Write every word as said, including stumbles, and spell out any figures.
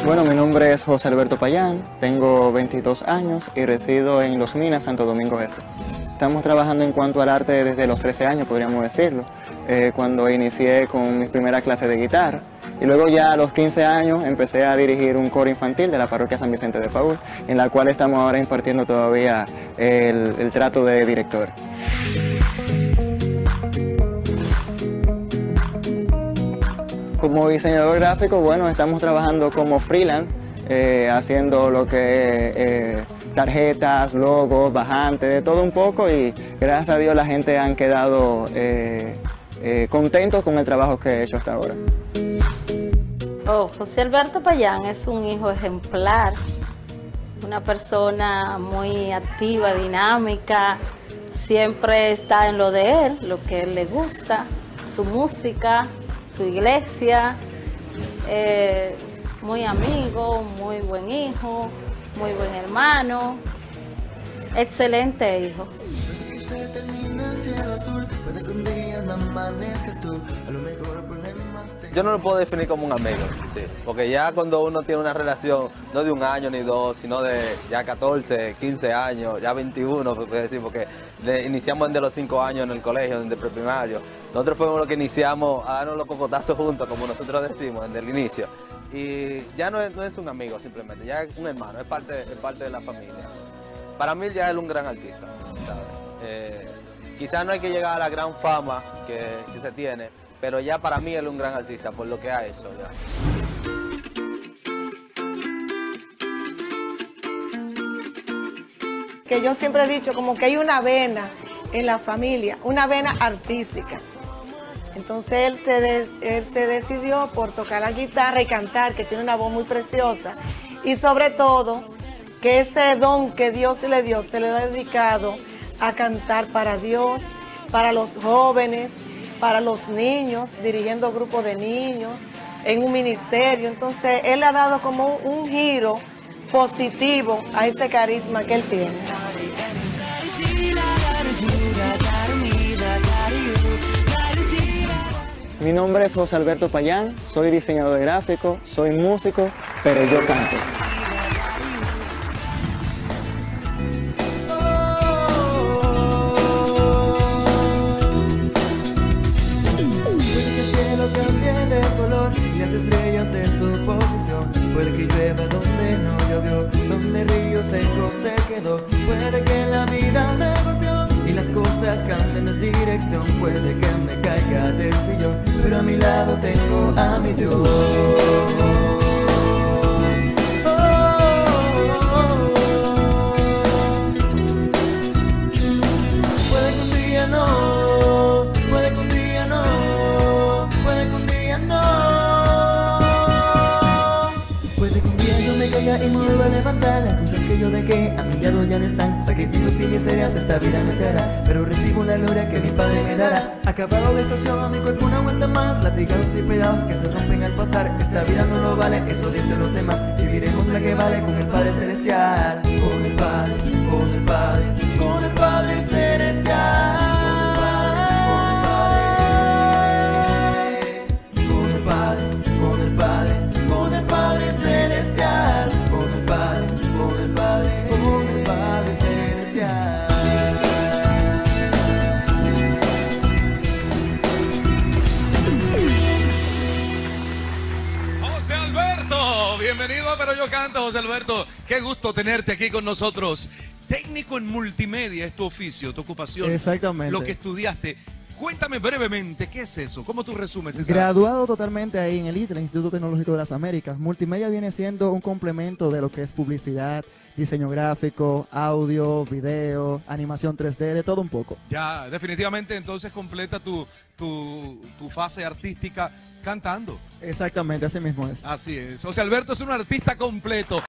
Bueno, mi nombre es José Alberto Payán, tengo veintidós años y resido en Los Minas, Santo Domingo Este. Estamos trabajando en cuanto al arte desde los trece años, podríamos decirlo, eh, cuando inicié con mis primeras clases de guitarra. Y luego ya a los quince años empecé a dirigir un coro infantil de la parroquia San Vicente de Paúl, en la cual estamos ahora impartiendo todavía el, el trato de director. Como diseñador gráfico, bueno, estamos trabajando como freelance, eh, haciendo lo que es eh, tarjetas, logos, bajantes, de todo un poco, y gracias a Dios la gente han quedado eh, eh, contentos con el trabajo que he hecho hasta ahora. Oh, José Alberto Payán es un hijo ejemplar, una persona muy activa, dinámica, siempre está en lo de él, lo que a él le gusta, su música, su iglesia, eh, muy amigo, muy buen hijo, muy buen hermano, excelente hijo. Yo no lo puedo definir como un amigo, sí, porque ya cuando uno tiene una relación, no de un año ni dos, sino de ya catorce, quince años, ya veintiuno, se puede decir, porque de, iniciamos desde los cinco años en el colegio, desde el preprimario. Nosotros fuimos los que iniciamos a darnos los cocotazos juntos, como nosotros decimos, desde el inicio. Y ya no es, no es un amigo simplemente, ya es un hermano, es parte, es parte de la familia. Para mí ya es un gran artista, ¿sabes? Eh, quizás no hay que llegar a la gran fama que, que se tiene, pero ya para mí él es un gran artista por lo que ha hecho ya. Que yo siempre he dicho como que hay una vena en la familia, una vena artística. Entonces él se, de, él se decidió por tocar la guitarra y cantar, que tiene una voz muy preciosa. Y sobre todo, que ese don que Dios le dio se le ha dedicado a cantar para Dios, para los jóvenes, para los niños, dirigiendo grupos de niños, en un ministerio. Entonces, él le ha dado como un giro positivo a ese carisma que él tiene. Mi nombre es José Alberto Payán, soy diseñador gráfico, soy músico, pero yo canto. Puede que llueva donde no llovió, donde el río seco se quedó. Puede que la vida me golpeó y las cosas cambien de dirección. Puede que me caiga del sillón, pero a mi lado tengo a mi Dios. Puede que un día no, puede que un día no, puede que un día no. Y me vuelvo a levantar. Las cosas que yo dejé a mi lado ya no están. Sacrificios y miserias esta vida me traerá, pero recibo la gloria que mi Padre me dará. Acabado de estación, mi cuerpo no aguanta más. Latigados y pedados que se rompen al pasar. Esta vida no lo vale, eso dicen los demás. Viviremos la que vale con el Padre Celestial. Con el Padre, con el Padre, con el Padre Celestial. Con el Padre, con el Padre, con el Padre Celestial. José Alberto, bienvenido a Pero Yo Canto, José Alberto. Qué gusto tenerte aquí con nosotros. Técnico en multimedia es tu oficio, tu ocupación. Exactamente. Lo que estudiaste. Cuéntame brevemente, ¿qué es eso? ¿Cómo tú resumes eso? Graduado totalmente ahí en el I T E, el Instituto Tecnológico de las Américas. Multimedia viene siendo un complemento de lo que es publicidad, diseño gráfico, audio, video, animación tres D, de todo un poco. Ya, definitivamente entonces completa tu, tu, tu fase artística cantando. Exactamente, así mismo es. Así es. José Alberto es un artista completo.